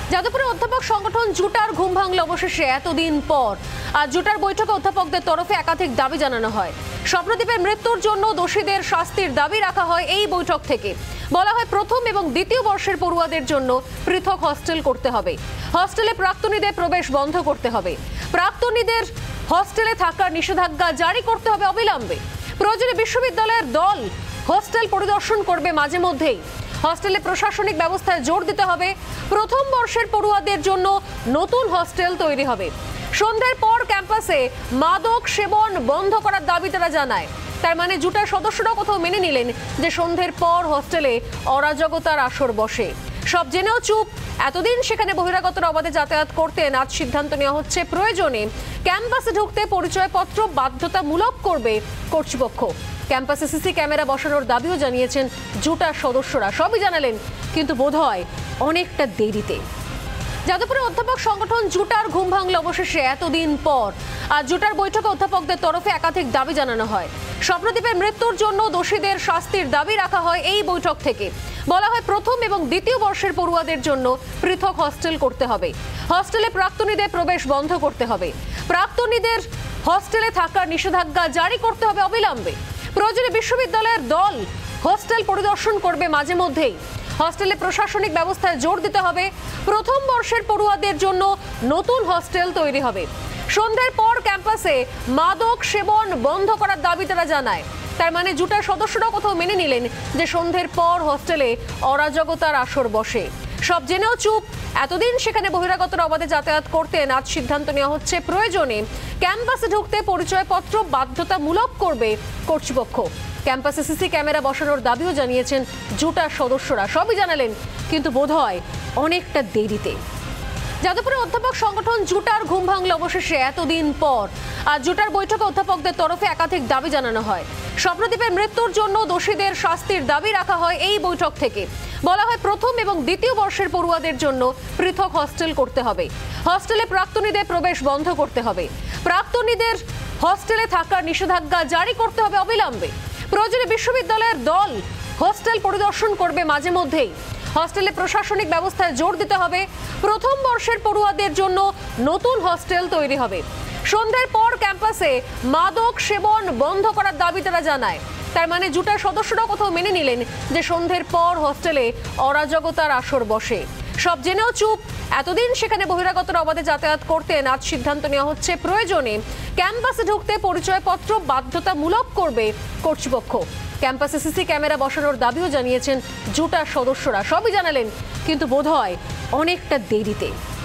যাদবপুরে অধ্যাপক সংগঠন জুটার ঘুম ভাঙল অবশেষে এতদিন পর। আর জুটার বৈঠকে অধ্যাপকদের তরফে একাধিক দাবি জানানো হয়। স্বপ্নদীপের মৃত্যুর জন্য দোষীদের শাস্তির দাবি রাখা হয় এই বৈঠক থেকে। বলা হয় প্রথম এবং দ্বিতীয় বর্ষের পড়ুয়াদের জন্য পৃথক হস্টেল করতে হবে। হস্টেলে প্রাক্তনীদের প্রবেশ বন্ধ করতে হবে। প্রাক্তনীদের হস্টেলে থাকার নিষেধাজ্ঞা জারি করতে হবে অবিলম্বে। প্রয়োজনে বিশ্ববিদ্যালয়ের দল হস্টেল পরিদর্শন করবে মাঝে মধ্যেই। হস্টেলে প্রশাসনিক ব্যবস্থায় জোর দিতে হবে। প্রথম বর্ষের পড়ুয়াদের জন্য নতুন হস্টেল তৈরি হবে। সন্ধ্যার পর ক্যাম্পাসে মাদক সেবন বন্ধ করার দাবি তারা জানায়। তার মানে জুটার সদস্যরা কোথাও মেনে নিলেন যে সন্ধ্যের পর হস্টেলে অরাজকতার আসর বসে। সব জেনেও চুপ। এতদিন সেখানে বহিরাগতরা অবাধে যাতায়াত করতেন, আজ সিদ্ধান্ত নেওয়া হচ্ছে প্রয়োজনে ক্যাম্পাসে ঢুকতে পরিচয়পত্র বাধ্যতামূলক করবে কর্তৃপক্ষ। ক্যাম্পাসে সিসি ক্যামেরা বসানোর দাবিও জানিয়েছেন জুটার সদস্যরা। সবই জানালেন, কিন্তু বোধহয় অনেকটা দেরিতে। যাদবপুরে অধ্যাপক সংগঠন জুটার ঘুম ভাঙল অবশেষে এতদিন পর। আর জুটার বৈঠকে অধ্যাপকদের তরফে একাধিক দাবি জানানো হয়। স্বপ্নদীপের মৃত্যুর জন্য দোষীদের শাস্তির দাবি রাখা হয় এই বৈঠক থেকে। বলা হয় প্রথম এবং দ্বিতীয় বর্ষের পড়ুয়াদের জন্য পৃথক হস্টেল করতে হবে। হস্টেলে প্রাক্তনীদের প্রবেশ বন্ধ করতে হবে। প্রাক্তনীদের হস্টেলে থাকার নিষেধাজ্ঞা জারি করতে হবে অবিলম্বে। প্রয়োজনে বিশ্ববিদ্যালয়ের দল হস্টেল পরিদর্শন করবে মাঝে মধ্যেই। হস্টেলে প্রশাসনিক ব্যবস্থায় জোর দিতে হবে। প্রথম বর্ষের পড়ুয়াদের জন্য নতুন হস্টেল তৈরি হবে। সন্ধ্যার পর ক্যাম্পাসে মাদক সেবন বন্ধ করার দাবি তারা জানায়। তার মানে জুটার সদস্যরা কোথাও মেনে নিলেন যে সন্ধ্যের পর হস্টেলে অরাজকতার আসর বসে। সব জেনেও চুপ। এতদিন সেখানে বহিরাগতরা অবাধে যাতায়াত করতেন, আজ সিদ্ধান্ত নেওয়া হচ্ছে প্রয়োজনে ক্যাম্পাসে ঢুকতে পরিচয়পত্র বাধ্যতামূলক করবে কর্তৃপক্ষ। ক্যাম্পাসে সিসি ক্যামেরা বসানোর দাবিও জানিয়েছেন জুটার সদস্যরা। সবই জানালেন, কিন্তু বোধহয় অনেকটা দেরিতে। যাদবপুরে অধ্যাপক সংগঠন জুটার ঘুম ভাঙল অবশেষে এতদিন পর। আর জুটার বৈঠকে অধ্যাপকদের তরফে একাধিক দাবি জানানো হয়। স্বপ্নদীপের মৃত্যুর জন্য দোষীদের শাস্তির দাবি রাখা হয় এই বৈঠক থেকে। বলা হয় প্রথম এবং দ্বিতীয় বর্ষের পড়ুয়াদের জন্য পৃথক হস্টেল করতে হবে। হস্টেলে প্রাক্তনীদের প্রবেশ বন্ধ করতে হবে। প্রাক্তনীদের হস্টেলে থাকার নিষেধাজ্ঞা জারি করতে হবে অবিলম্বে। প্রয়োজনে বিশ্ববিদ্যালয়ের দল হস্টেল পরিদর্শন করবে মাঝে মধ্যেই। হস্টেলে প্রশাসনিক ব্যবস্থায় জোর দিতে হবে। প্রথম বর্ষের পড়ুয়াদের জন্য নতুন হস্টেল তৈরি হবে। সন্ধ্যার পর ক্যাম্পাসে মাদক সেবন বন্ধ করার দাবি তারা জানায়। তার মানে জুটার সদস্যরা কোথাও মেনে নিলেন যে সন্ধ্যের পর হস্টেলে অরাজকতার আসর বসে। সব জেনেও চুপ। এতদিন সেখানে বহিরাগতরা অবাধে যাতায়াত করতেন, আজ সিদ্ধান্ত নেওয়া হচ্ছে প্রয়োজনে ক্যাম্পাসে ঢুকতে পরিচয়পত্র বাধ্যতামূলক করবে কর্তৃপক্ষ। ক্যাম্পাসে সিসি ক্যামেরা বসানোর দাবিও জানিয়েছেন জুটার সদস্যরা। সবই জানালেন, কিন্তু বোধহয় অনেকটা দেরিতে।